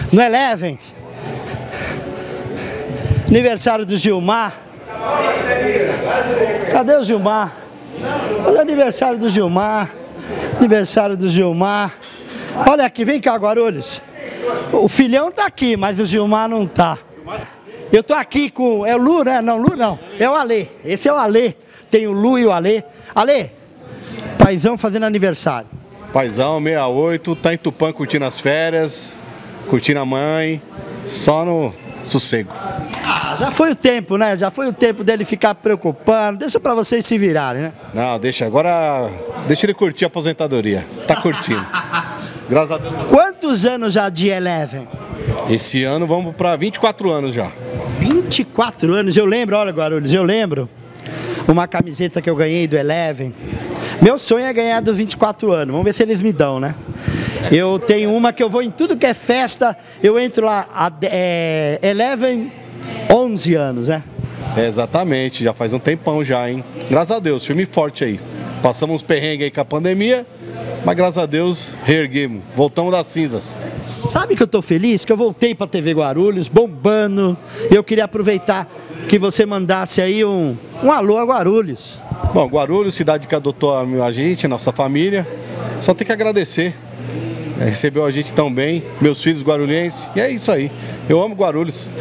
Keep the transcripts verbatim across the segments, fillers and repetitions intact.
No Eleven. Aniversário do Gilmar. Cadê o Gilmar? Olha o aniversário do Gilmar. Aniversário do Gilmar. Olha aqui, vem cá, Guarulhos. O filhão tá aqui, mas o Gilmar não tá. Eu tô aqui com... É o Lu, né? Não, Lu não. É o Alê. Esse é o Alê. Tem o Lu e o Alê. Alê, paizão fazendo aniversário. Paizão, sessenta e oito, tá em Tupã curtindo as férias, curtindo a mãe, só no sossego. Ah, já foi o tempo, né? Já foi o tempo dele ficar preocupando. Deixa pra vocês se virarem, né? Não, deixa, agora deixa ele curtir a aposentadoria. Tá curtindo. Graças a Deus. Quantos anos já de Eleven? Esse ano vamos pra vinte e quatro anos já. vinte e quatro anos, eu lembro, olha Guarulhos, eu lembro. Uma camiseta que eu ganhei do Eleven. Meu sonho é ganhar dos vinte e quatro anos, vamos ver se eles me dão, né? Eu tenho uma que eu vou em tudo que é festa, eu entro lá, a, é, Eleven, onze anos, né? É, exatamente, já faz um tempão já, hein? Graças a Deus, firme e forte aí. Passamos uns perrengues aí com a pandemia, mas graças a Deus, reerguemos, voltamos das cinzas. Sabe que eu tô feliz? Que eu voltei pra T V Guarulhos, bombando. Eu queria aproveitar que você mandasse aí um, um alô a Guarulhos. Bom, Guarulhos, cidade que adotou a gente, a nossa família, só tem que agradecer. É, recebeu a gente tão bem, meus filhos guarulhenses, e é isso aí. Eu amo Guarulhos.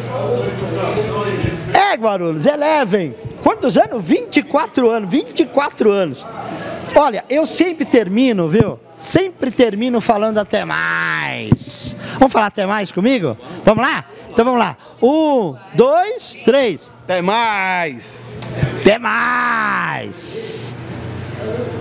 É, Guarulhos, Eleven. Quantos anos? vinte e quatro anos, vinte e quatro anos. Olha, eu sempre termino, viu? Sempre termino falando até mais. Vamos falar até mais comigo? Vamos lá? Então vamos lá. Um, dois, três. Até mais! Até mais!